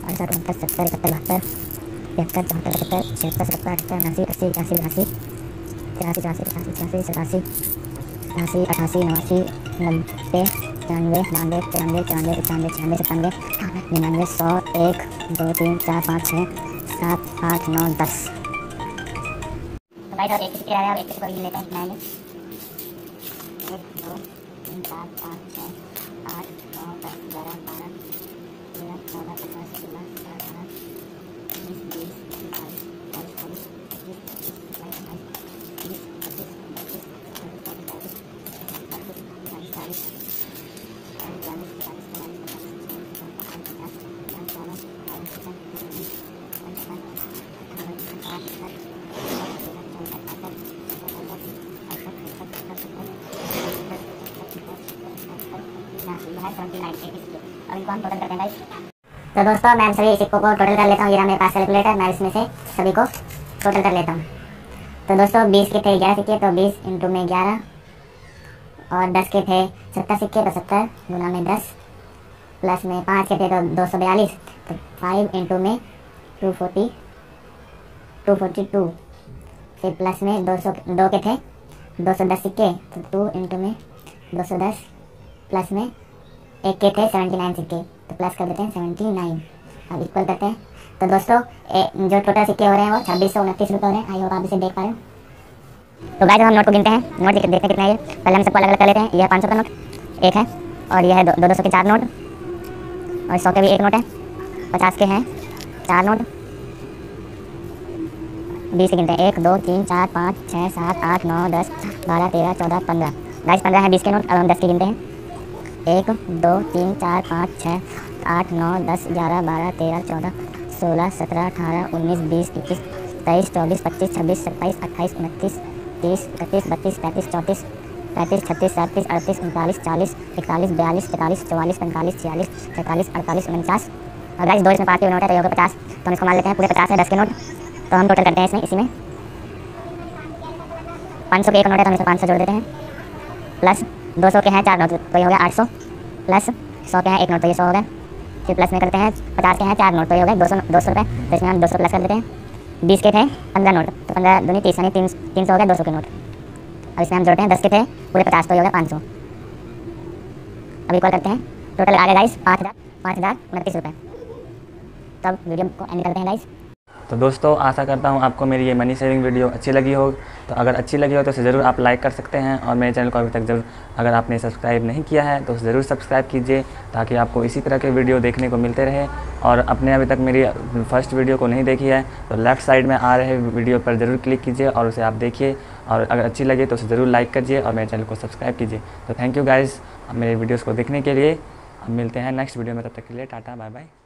68 69 70 71 72 73 74 75 76 77 78 79 80 81 82 83 84 85 86 87 88 89 90 91 92 93 94 95 96 97 98 99 100 1 2 3 4 5 6 7 8 9 10। तो भाई साहब एक सिक्के रह गए, अब एक सिक्के को गिन लेते हैं कितना है। 1 2 3 4 5 6 8 9 10 11 12 13 14 15 16 17 18 19 20 21 22 23 अब इनको हम टोटल करते हैं गाइस। तो दोस्तों मैं सभी सिक्कों को टोटल कर लेता हूँ। ये रहा मेरे पास कैलकुलेटर, मैं इसमें से सभी को टोटल कर लेता हूँ। तो दोस्तों 20 के थे 11 सिक्के, तो 20 इंटू में 11, और 10 के थे 70 सिक्के, तो 70 गुना में 10, प्लस में 5 के थे तो 242, तो 5 इंटू में 242, फिर प्लस में 2 के थे 210 सिक्के, तो 2 इंटू में 210, प्लस में 1 के थे 79 सिक्के, तो प्लस कर देते हैं 79। अब इक्वल करते हैं। तो दोस्तों जो टोटल सिक्के हो रहे हैं वो 2629 रुपये हो रहे हैं। आई होप आप इसे देख पा रहे हो। तो गाइस हम नोट को गिनते हैं, नोट देखते हैं कितना है। पहले हम सबको अलग अलग कर लेते हैं। यह 500 का नोट एक है, और यह है 200 के 4 नोट, और 100 के भी 1 नोट है, 50 के हैं 4 नोट, 20 के गिनते हैं 1 2 3 4 5 6 7 8 9 10 12 13 14 15। गाइस 15 है 20 के नोट। अब हम 10 के गिनते हैं 1 2 3 4 5 6 8 9 10 11 12 13 14 16 17 18 19 20 21 23 24 25 26 27 28 29 30 31 32 33 34 35 36 37 38 39 40 41 42 43 44 45 46 47 48 49। और गाइस 2 इसमें 5 के नोट है तो ये हो गया 50। तो हम इसको मान लेते हैं पूरे 50 है 10 के नोट। तो हम टोटल करते हैं इसमें, इसी में 500 के 1 नोट है तो हम इसमें 500 जोड़ देते हैं, प्लस 200 के हैं 4 नोट तो ये हो गया 800, प्लस 100 के हैं 1 नोट तो ये 100 हो गया, फिर प्लस में करते हैं 50 के हैं 4 नोट तो ये हो गए 200 रुपये। तो इसमें हम 200 प्लस कर देते हैं। 20 के थे 15 नोट, तो 15 दूनी 30 यानी 300 हो गया 200 के नोट। अब इसमें हम जोड़ते हैं 10 के थे पूरे 50 तो ये हो गया 500। अब इक्वल करते हैं, टोटल आ गया गाइस 5029 रुपये। तब वीडियो को एंड करते हैं गाइस। तो दोस्तों आशा करता हूँ आपको मेरी ये मनी सेविंग वीडियो अच्छी लगी हो। तो अगर अच्छी लगी हो तो उसे ज़रूर आप लाइक कर सकते हैं, और मेरे चैनल को अभी तक ज़रूर अगर आपने सब्सक्राइब नहीं किया है तो ज़रूर सब्सक्राइब कीजिए, ताकि आपको इसी तरह के वीडियो देखने को मिलते रहे। और अपने अभी तक मेरी फर्स्ट वीडियो को नहीं देखी है तो लेफ़्ट साइड में आ रहे वीडियो पर ज़रूर क्लिक कीजिए और उसे आप देखिए, और अगर अच्छी लगे तो उसे ज़रूर लाइक कीजिए और मेरे चैनल को सब्सक्राइब कीजिए। तो थैंक यू गाइज़ मेरे वीडियोज़ को देखने के लिए। अब मिलते हैं नेक्स्ट वीडियो में, तब तक के लिए टाटा बाय बाय।